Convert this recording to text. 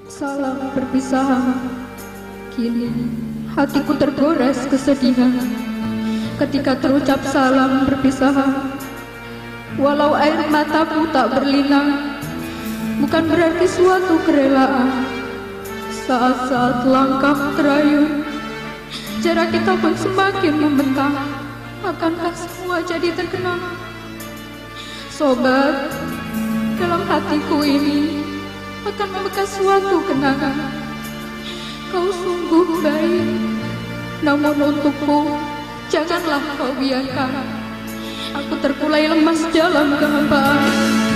Salam perpisahan. Kini hatiku tergores kesedihan ketika terucap salam perpisahan. Walau air mataku tak berlinang, bukan berarti suatu kerelaan. Saat-saat langkah terayun, jarak kita pun semakin membentang. Akankah semua jadi terkenang? Sobat, dalam hatiku ini akan membekas suatu kenangan. Kau sungguh baik, namun untukku janganlah kau biarkan aku terkulai lemas dalam kehampaan.